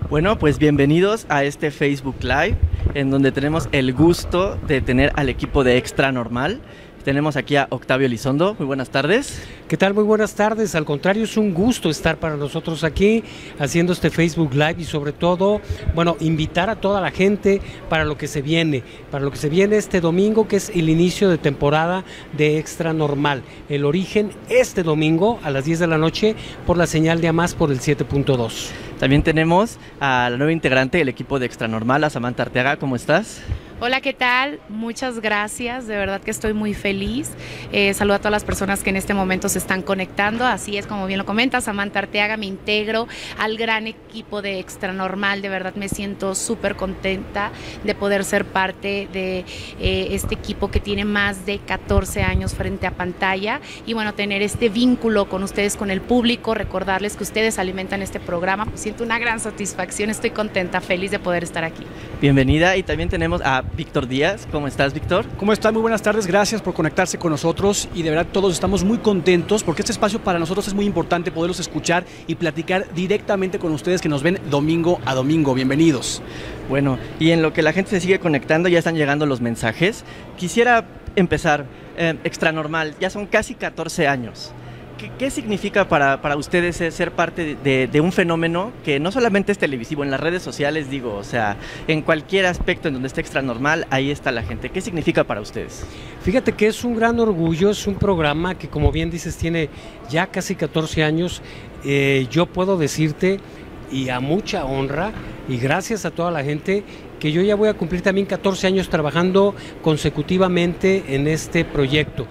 Bueno, pues bienvenidos a este Facebook Live, en donde tenemos el gusto de tener al equipo de Extra Normal. Tenemos aquí a Octavio Elizondo. Muy buenas tardes. ¿Qué tal? Muy buenas tardes. Al contrario, es un gusto estar para nosotros aquí haciendo este Facebook Live y sobre todo, bueno, invitar a toda la gente para lo que se viene este domingo, que es el inicio de temporada de Extra Normal. El origen este domingo a las 10 de la noche por la señal de AMAS por el 7.2. También tenemos a la nueva integrante del equipo de Extra Normal, a Samantha Arteaga. ¿Cómo estás? Hola, ¿qué tal? Muchas gracias, de verdad que estoy muy feliz. Saludo a todas las personas que en este momento se están conectando. Así es, como bien lo comenta Samantha Arteaga, me integro al gran equipo de Extra Normal. De verdad me siento súper contenta de poder ser parte de este equipo que tiene más de 14 años frente a pantalla y bueno, tener este vínculo con ustedes, con el público, recordarles que ustedes alimentan este programa. Pues siento una gran satisfacción, estoy contenta, feliz de poder estar aquí. Bienvenida. Y también tenemos a Víctor Díaz. ¿Cómo estás, Víctor? ¿Cómo están? Muy buenas tardes, gracias por conectarse con nosotros y de verdad todos estamos muy contentos porque este espacio para nosotros es muy importante poderlos escuchar y platicar directamente con ustedes que nos ven domingo a domingo. Bienvenidos. Bueno, y en lo que la gente se sigue conectando ya están llegando los mensajes. Quisiera empezar, Extra Normal, ya son casi 14 años. ¿Qué significa para ustedes ser parte de un fenómeno que no solamente es televisivo, en las redes sociales, digo, o sea, en cualquier aspecto en donde esté Extra Normal, ahí está la gente? ¿Qué significa para ustedes? Fíjate que es un gran orgullo, es un programa que, como bien dices, tiene ya casi 14 años. Yo puedo decirte, y a mucha honra, y gracias a toda la gente, que yo ya voy a cumplir también 14 años trabajando consecutivamente en este proyecto,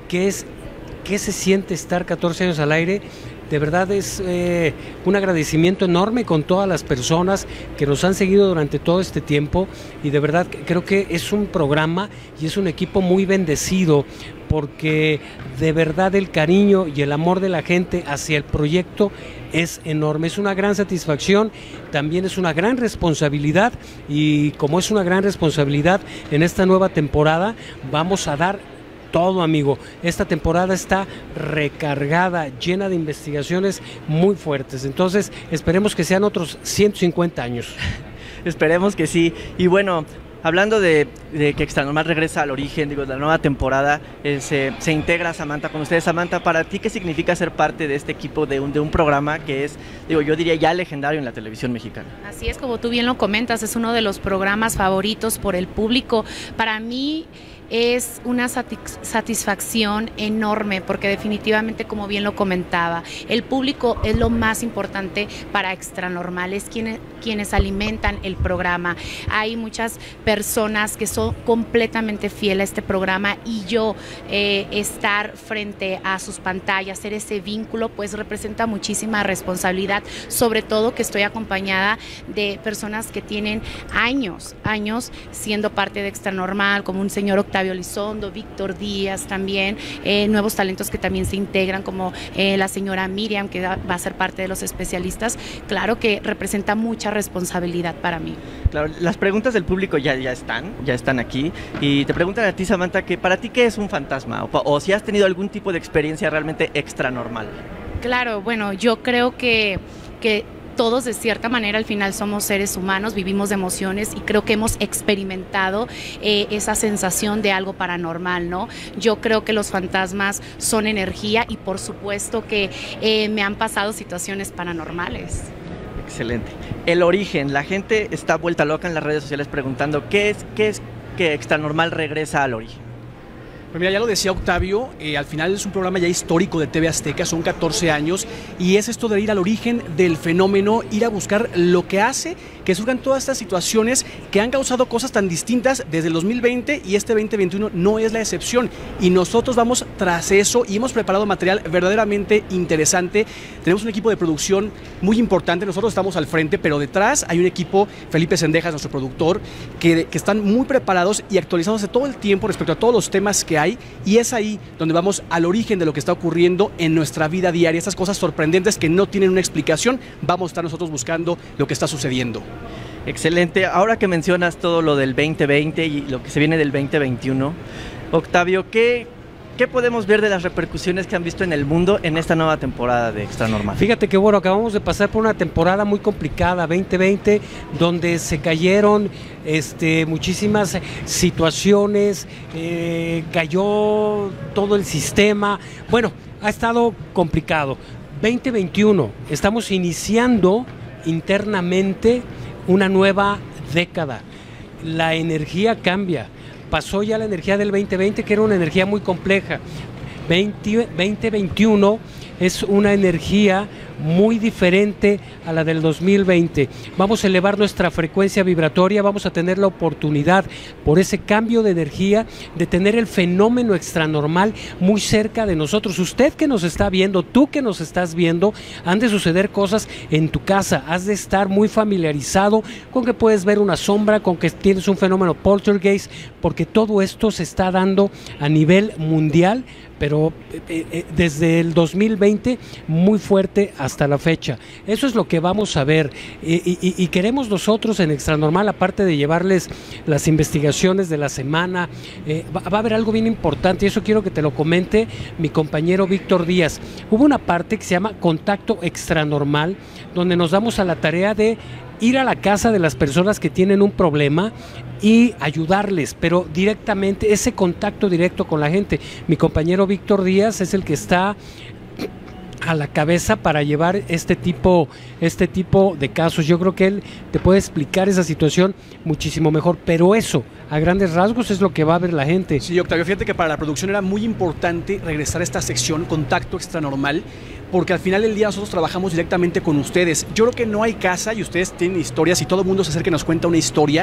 ¿Qué se siente estar 14 años al aire? De verdad es un agradecimiento enorme con todas las personas que nos han seguido durante todo este tiempo y de verdad creo que es un programa y es un equipo muy bendecido porque de verdad el cariño y el amor de la gente hacia el proyecto es enorme, es una gran satisfacción, también es una gran responsabilidad y como es una gran responsabilidad en esta nueva temporada vamos a dar todo, amigo. Esta temporada está recargada, llena de investigaciones muy fuertes. Entonces, esperemos que sean otros 150 años. Esperemos que sí. Y bueno, hablando de que Extra Normal regresa al origen, digo, de la nueva temporada, se integra Samantha con ustedes. Samantha, ¿para ti qué significa ser parte de este equipo, de un programa que es, digo, yo diría ya legendario en la televisión mexicana? Así es, como tú bien lo comentas, es uno de los programas favoritos por el público. Para mí es una satisfacción enorme porque definitivamente, como bien lo comentaba, el público es lo más importante para Extra Normal, es quienes alimentan el programa. Hay muchas personas que son completamente fieles a este programa y yo estar frente a sus pantallas, hacer ese vínculo, pues representa muchísima responsabilidad, sobre todo que estoy acompañada de personas que tienen años siendo parte de Extra Normal, como un señor Octavio Elizondo, Víctor Díaz también, nuevos talentos que también se integran como la señora Miriam, que va a ser parte de los especialistas. Claro que representa mucha responsabilidad para mí. Claro, las preguntas del público ya están aquí y te preguntan a ti, Samantha, que para ti ¿qué es un fantasma? O si has tenido algún tipo de experiencia realmente extra normal. Claro, bueno, yo creo que todos de cierta manera al final somos seres humanos, vivimos de emociones y creo que hemos experimentado esa sensación de algo paranormal, ¿no? Yo creo que los fantasmas son energía y por supuesto que me han pasado situaciones paranormales. Excelente. El origen, la gente está vuelta loca en las redes sociales preguntando ¿qué es que Extra Normal regresa al origen? Pues mira, ya lo decía Octavio, al final es un programa ya histórico de TV Azteca, son 14 años y es esto de ir al origen del fenómeno, ir a buscar lo que hace que surjan todas estas situaciones que han causado cosas tan distintas desde el 2020 y este 2021 no es la excepción y nosotros vamos tras eso y hemos preparado material verdaderamente interesante. Tenemos un equipo de producción muy importante, nosotros estamos al frente, pero detrás hay un equipo, Felipe Sendejas, nuestro productor, que están muy preparados y actualizándose todo el tiempo respecto a todos los temas que hay y es ahí donde vamos al origen de lo que está ocurriendo en nuestra vida diaria, estas cosas sorprendentes que no tienen una explicación, vamos a estar nosotros buscando lo que está sucediendo. Excelente. Ahora que mencionas todo lo del 2020 y lo que se viene del 2021, Octavio, ¿Qué podemos ver de las repercusiones que han visto en el mundo en esta nueva temporada de Extra Normal? Fíjate que bueno, acabamos de pasar por una temporada muy complicada, 2020, donde se cayeron muchísimas situaciones, cayó todo el sistema. Bueno, ha estado complicado. 2021, estamos iniciando internamente una nueva década. La energía cambia. Pasó ya la energía del 2020, que era una energía muy compleja. 2021 es una energía muy diferente a la del 2020. Vamos a elevar nuestra frecuencia vibratoria, vamos a tener la oportunidad, por ese cambio de energía, de tener el fenómeno extranormal muy cerca de nosotros. Usted que nos está viendo, tú que nos estás viendo, han de suceder cosas en tu casa, has de estar muy familiarizado con que puedes ver una sombra, con que tienes un fenómeno poltergeist, porque todo esto se está dando a nivel mundial, pero desde el 2020 muy fuerte hasta la fecha. Eso es lo que vamos a ver y queremos nosotros en Extra Normal, aparte de llevarles las investigaciones de la semana, va a haber algo bien importante, y eso quiero que te lo comente mi compañero Víctor Díaz. Hubo una parte que se llama Contacto Extra Normal, donde nos damos a la tarea de ir a la casa de las personas que tienen un problema y ayudarles, pero directamente, ese contacto directo con la gente. Mi compañero Víctor Díaz es el que está a la cabeza para llevar este tipo de casos. Yo creo que él te puede explicar esa situación muchísimo mejor, pero eso, a grandes rasgos, es lo que va a ver la gente. Sí, Octavio, fíjate que para la producción era muy importante regresar a esta sección Contacto Extra Normal, porque al final del día nosotros trabajamos directamente con ustedes. Yo creo que no hay casa, y ustedes tienen historias, y todo el mundo se acerca y nos cuenta una historia.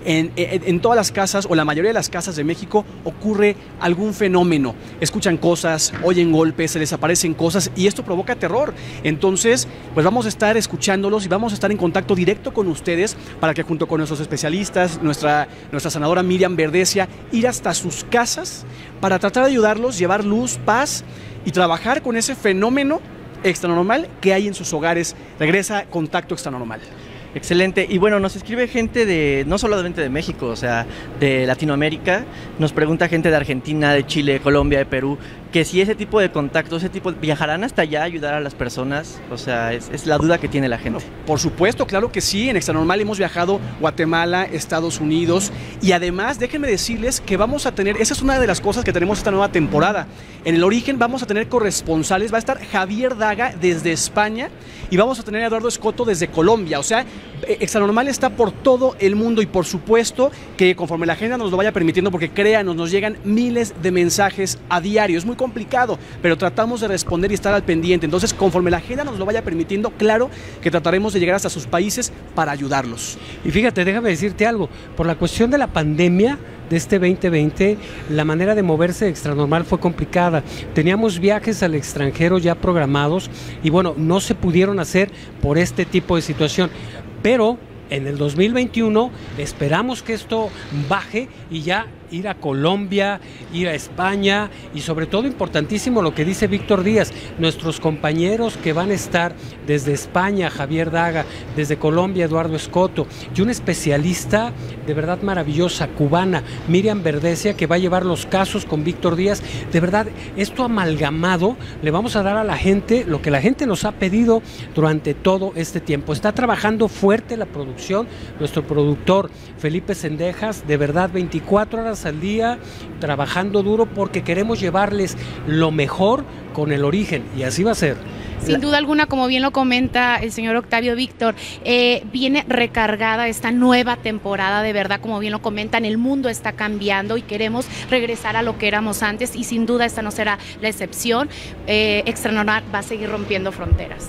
En todas las casas, o la mayoría de las casas de México, ocurre algún fenómeno. Escuchan cosas, oyen golpes, se les aparecen cosas, y esto provoca terror. Entonces, pues vamos a estar escuchándolos y vamos a estar en contacto directo con ustedes para que, junto con nuestros especialistas, nuestra sanadora Miriam Verdecia, ir hasta sus casas para tratar de ayudarlos, llevar luz, paz y trabajar con ese fenómeno extranormal que hay en sus hogares. Regresa Contacto Extranormal. Excelente. Y bueno, nos escribe gente no solamente de México, o sea, de Latinoamérica. Nos pregunta gente de Argentina, de Chile, de Colombia, de Perú, que si ese tipo de contacto, viajarán hasta allá a ayudar a las personas. O sea, es la duda que tiene la gente. No, por supuesto, claro que sí. En Extranormal hemos viajado Guatemala, Estados Unidos, y además déjenme decirles que vamos a tener, esa es una de las cosas que tenemos esta nueva temporada. En El Origen vamos a tener corresponsales, va a estar Javier Daga desde España y vamos a tener a Eduardo Escoto desde Colombia. O sea, Extranormal está por todo el mundo, y por supuesto que conforme la agenda nos lo vaya permitiendo, porque créanos, nos llegan miles de mensajes a diario. Es muy complicado, pero tratamos de responder y estar al pendiente. Entonces, conforme la agenda nos lo vaya permitiendo, claro que trataremos de llegar hasta sus países para ayudarlos. Y fíjate, déjame decirte algo, por la cuestión de la pandemia de este 2020, la manera de moverse de Extranormal fue complicada. Teníamos viajes al extranjero ya programados y bueno, no se pudieron hacer por este tipo de situación, pero en el 2021 esperamos que esto baje y ya ir a Colombia, ir a España, y sobre todo importantísimo lo que dice Víctor Díaz, nuestros compañeros que van a estar desde España, Javier Daga, desde Colombia, Eduardo Escoto, y una especialista de verdad maravillosa, cubana, Miriam Verdecia, que va a llevar los casos con Víctor Díaz. De verdad, esto amalgamado, le vamos a dar a la gente lo que la gente nos ha pedido durante todo este tiempo. Está trabajando fuerte la producción, nuestro productor Felipe Sendejas, de verdad 24 horas al día, trabajando duro, porque queremos llevarles lo mejor con El Origen, y así va a ser. Sin duda alguna, como bien lo comenta el señor Octavio Víctor, viene recargada esta nueva temporada, de verdad, como bien lo comentan, el mundo está cambiando y queremos regresar a lo que éramos antes, y sin duda esta no será la excepción. Extranormal va a seguir rompiendo fronteras.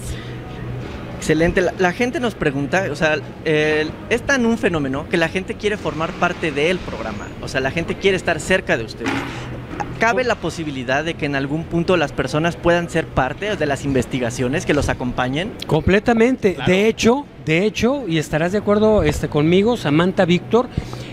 Excelente. La gente nos pregunta, o sea, es tan un fenómeno que la gente quiere formar parte del programa, o sea, la gente quiere estar cerca de ustedes. ¿Cabe la posibilidad de que en algún punto las personas puedan ser parte de las investigaciones, que los acompañen? Completamente. Claro. De hecho, y estarás de acuerdo conmigo, Samantha, Víctor,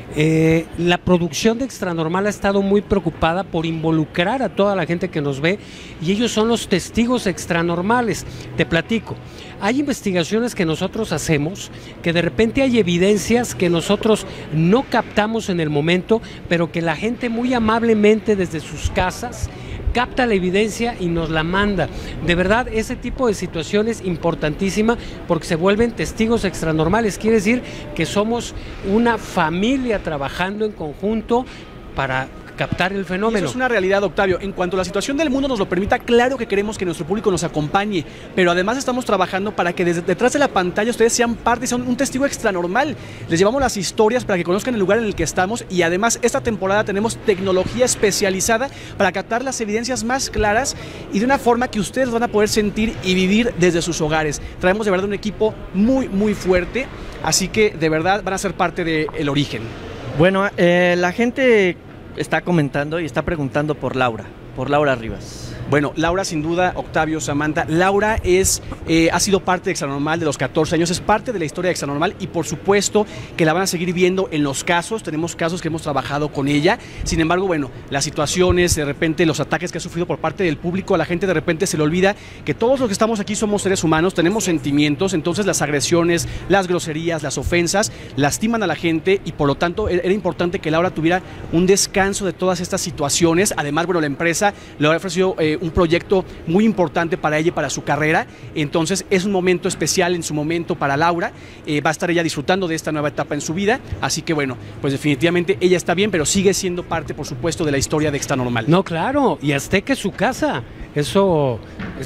la producción de Extranormal ha estado muy preocupada por involucrar a toda la gente que nos ve, y ellos son los testigos extranormales. Te platico, hay investigaciones que nosotros hacemos, que de repente hay evidencias que nosotros no captamos en el momento, pero que la gente muy amablemente desde sus casas capta la evidencia y nos la manda. De verdad, ese tipo de situación es importantísima porque se vuelven testigos extranormales. Quiere decir que somos una familia trabajando en conjunto para captar el fenómeno. Y eso es una realidad, Octavio. En cuanto la situación del mundo nos lo permita, claro que queremos que nuestro público nos acompañe, pero además estamos trabajando para que desde detrás de la pantalla ustedes sean parte, sean un testigo extranormal. Les llevamos las historias para que conozcan el lugar en el que estamos y además esta temporada tenemos tecnología especializada para captar las evidencias más claras y de una forma que ustedes van a poder sentir y vivir desde sus hogares. Traemos de verdad un equipo muy, muy fuerte, así que de verdad van a ser parte del origen. Bueno, la gente está comentando y está preguntando por Laura Rivas. Bueno, Laura sin duda, Octavio, Samantha, Laura ha sido parte de Extranormal de los 14 años, es parte de la historia de Extranormal y por supuesto que la van a seguir viendo en los casos, tenemos casos que hemos trabajado con ella, sin embargo, bueno, las situaciones, de repente los ataques que ha sufrido por parte del público, a la gente de repente se le olvida que todos los que estamos aquí somos seres humanos, tenemos sentimientos, entonces las agresiones, las groserías, las ofensas lastiman a la gente y por lo tanto era importante que Laura tuviera un descanso de todas estas situaciones, además, bueno, la empresa le ha ofrecido un proyecto muy importante para ella y para su carrera, entonces es un momento especial en su momento para Laura, va a estar ella disfrutando de esta nueva etapa en su vida, así que bueno, pues definitivamente ella está bien, pero sigue siendo parte, por supuesto, de la historia de Extranormal. No, claro, y Azteca es su casa, eso,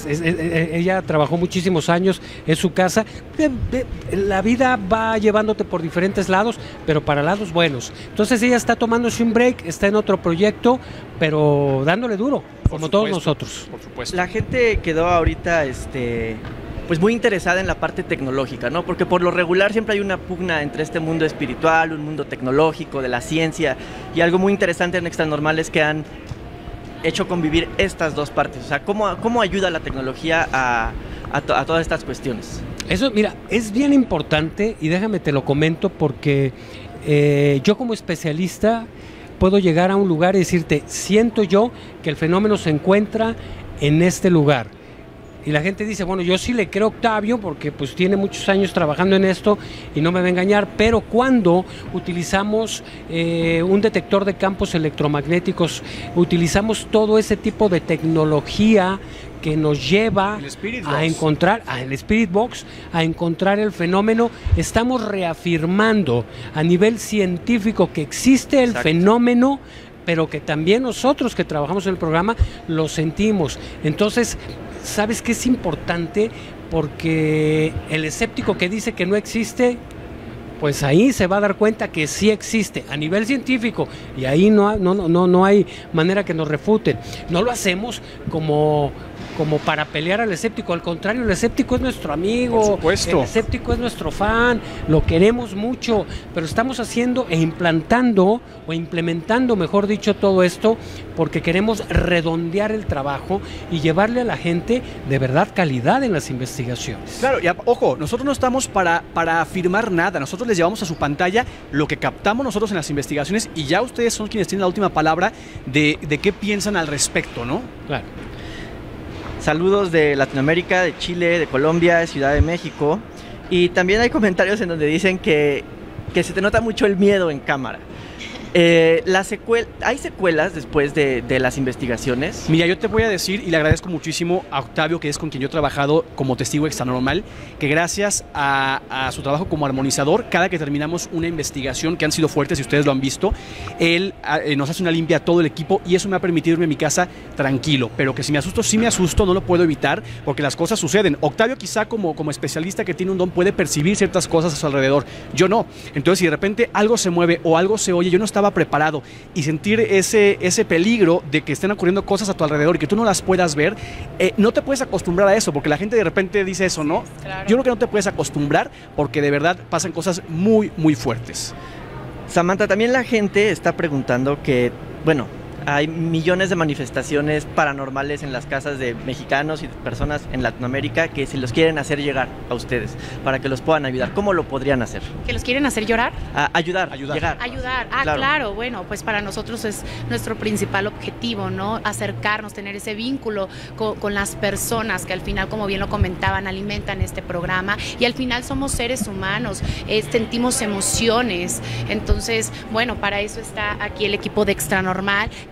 ella trabajó muchísimos años, es su casa, la vida va llevándote por diferentes lados, pero para lados buenos, entonces ella está tomándose un break, está en otro proyecto, pero dándole duro, como todos nosotros. Por supuesto. La gente quedó ahorita pues muy interesada en la parte tecnológica, ¿no? Porque por lo regular siempre hay una pugna entre este mundo espiritual, un mundo tecnológico, de la ciencia, y algo muy interesante en Extranormal es que han hecho convivir estas dos partes. O sea, ¿cómo ayuda la tecnología a todas estas cuestiones? Eso, mira, es bien importante y déjame te lo comento porque yo como especialista puedo llegar a un lugar y decirte, siento yo que el fenómeno se encuentra en este lugar. Y la gente dice, bueno, yo sí le creo a Octavio porque pues tiene muchos años trabajando en esto y no me va a engañar, pero cuando utilizamos un detector de campos electromagnéticos, utilizamos todo ese tipo de tecnología que nos lleva a encontrar el Spirit Box, a encontrar el fenómeno, estamos reafirmando a nivel científico que existe el fenómeno, pero que también nosotros que trabajamos en el programa lo sentimos. Entonces, ¿sabes qué es importante? Porque el escéptico que dice que no existe, pues ahí se va a dar cuenta que sí existe a nivel científico y ahí no hay manera que nos refuten. No lo hacemos como para pelear al escéptico, al contrario, el escéptico es nuestro amigo, por supuesto. El escéptico es nuestro fan, lo queremos mucho, pero estamos haciendo e implantando o implementando, mejor dicho, todo esto porque queremos redondear el trabajo y llevarle a la gente de verdad calidad en las investigaciones. Claro, y ojo, nosotros no estamos para afirmar nada, nosotros les llevamos a su pantalla lo que captamos nosotros en las investigaciones y ya ustedes son quienes tienen la última palabra de qué piensan al respecto, ¿no? Claro. Saludos de Latinoamérica, de Chile, de Colombia, de Ciudad de México. Y también hay comentarios en donde dicen que se te nota mucho el miedo en cámara. ¿Hay secuelas después de las investigaciones? Mira, yo te voy a decir, y le agradezco muchísimo a Octavio, que es con quien yo he trabajado como testigo Extranormal, que gracias a su trabajo como armonizador, cada que terminamos una investigación, que han sido fuertes, si ustedes lo han visto, él nos hace una limpia a todo el equipo y eso me ha permitido irme a mi casa tranquilo, pero que si me asusto, sí me asusto, no lo puedo evitar, porque las cosas suceden. Octavio quizá como especialista que tiene un don puede percibir ciertas cosas a su alrededor, yo no. Entonces si de repente algo se mueve o algo se oye, yo no estaba preparado y sentir ese peligro de que estén ocurriendo cosas a tu alrededor y que tú no las puedas ver, no te puedes acostumbrar a eso, porque la gente de repente dice eso, ¿no? Claro. Yo creo que no te puedes acostumbrar porque de verdad pasan cosas muy, muy fuertes. Samantha, también la gente está preguntando que, bueno, hay millones de manifestaciones paranormales en las casas de mexicanos y de personas en Latinoamérica que se los quieren hacer llegar a ustedes para que los puedan ayudar. ¿Cómo lo podrían hacer? ¿Que los quieren hacer llorar? Ayudar. Ayudar. Claro, bueno, pues para nosotros es nuestro principal objetivo, ¿no? Acercarnos, tener ese vínculo con las personas que al final, como bien lo comentaban, alimentan este programa y al final somos seres humanos, sentimos emociones. Entonces, bueno, para eso está aquí el equipo de Extranormal, que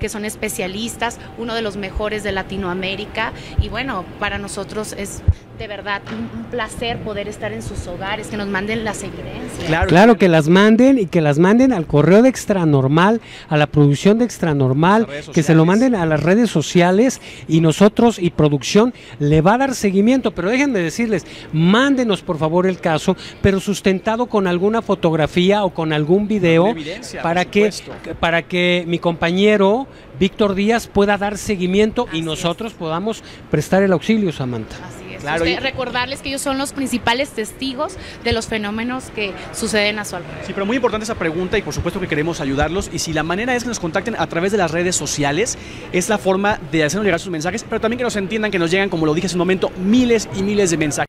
que son especialistas, uno de los mejores de Latinoamérica, y bueno, para nosotros es de verdad un placer poder estar en sus hogares, que nos manden las evidencias. Claro, que las manden, y que las manden al correo de Extranormal, a la producción de Extranormal, que se lo manden a las redes sociales, y nosotros y producción le va a dar seguimiento. Pero déjenme decirles, mándenos por favor el caso, pero sustentado con alguna fotografía o con algún video, para que mi compañero Víctor Díaz pueda dar seguimiento y nosotros podamos prestar el auxilio, Samantha. Así es. Claro, recordarles que ellos son los principales testigos de los fenómenos que suceden a su alrededor. Sí, pero muy importante esa pregunta, y por supuesto que queremos ayudarlos, y si la manera es que nos contacten a través de las redes sociales, es la forma de hacernos llegar sus mensajes, pero también que nos entiendan que nos llegan, como lo dije hace un momento, miles y miles de mensajes.